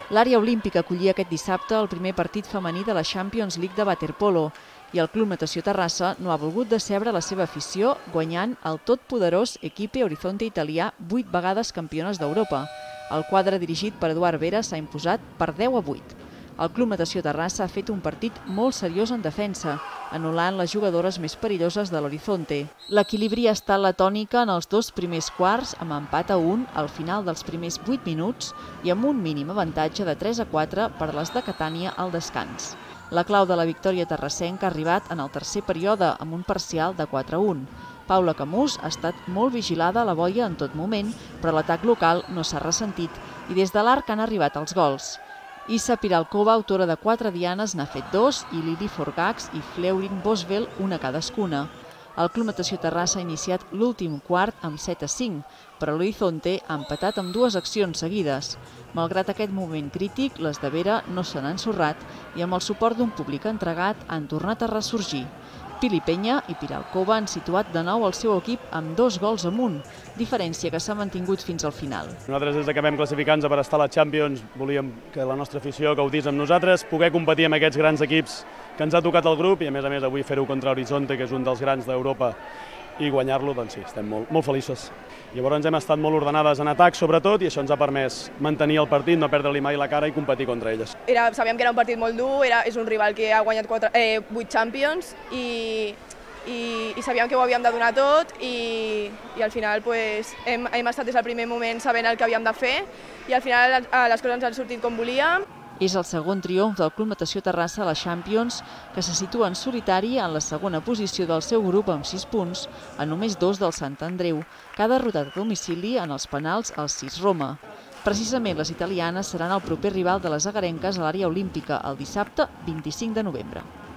L'àrea olímpica acollia aquest dissabte el primer partit femení de la Champions League de waterpolo i el Club Natació Terrassa no ha volgut decebre la seva afició guanyant el totpoderós Equipe Horizonte italià 8 vegades campiones d'Europa. El quadre dirigit per Eduard Vera s'ha imposat per 10-8. El Club Natació Terrassa ha fet un partit molt seriós en defensa, anul·lant les jugadores més perilloses de l'Horizonte. L'equilibri ha estat la tònica en els dos primers quarts, amb empat a 1 al final dels primers 8 minuts i amb un mínim avantatge de 3-4 per les de Catània al descans. La clau de la victòria terrassenca ha arribat en el tercer període amb un parcial de 4-1. Paula Camús ha estat molt vigilada a la boia en tot moment, però l'atac local no s'ha ressentit i des de l'arc han arribat els gols. Issa Piralkova, autora de 4 dianes, n'ha fet 2 i Lili Forgax i Fleurin Bosvel una cadascuna. El Club Natació Terrassa ha iniciat l'últim quart amb 7-5, però l'Horizonte ha empatat amb 2 accions seguides. Malgrat aquest moment crític, les de Vera no se n'han ensorrat i amb el suport d'un públic entregat han tornat a ressorgir. Pili Peña i Piralkova han situat de nou el seu equip amb 2 gols amunt, diferència que s'ha mantingut fins al final. Nosaltres, des que vam classificar-nos per estar a la Champions, volíem que la nostra afició gaudís amb nosaltres, poder competir amb aquests grans equips que ens ha tocat el grup i, a més avui fer-ho contra Horizonte, que és un dels grans d'Europa, i guanyar-lo, doncs sí, estem molt feliços. Llavors hem estat molt ordenades en atac, sobretot, i això ens ha permès mantenir el partit, no perdre-li mai la cara i competir contra elles. Sabíem que era un partit molt dur, és un rival que ha guanyat 8 Champions i sabíem que ho havíem de donar tot i al final hem estat des del primer moment sabent el que havíem de fer i al final les coses ens han sortit com volíem. És el segon triomf del Club Natació Terrassa a la Champions, que se situa en solitari en la segona posició del seu grup amb 6 punts, a només 2 del Sant Andreu, que ha derrotat a domicili en els penals al 6 Roma. Precisament les italianes seran el proper rival de les agarenques a l'àrea olímpica el dissabte 25 de novembre.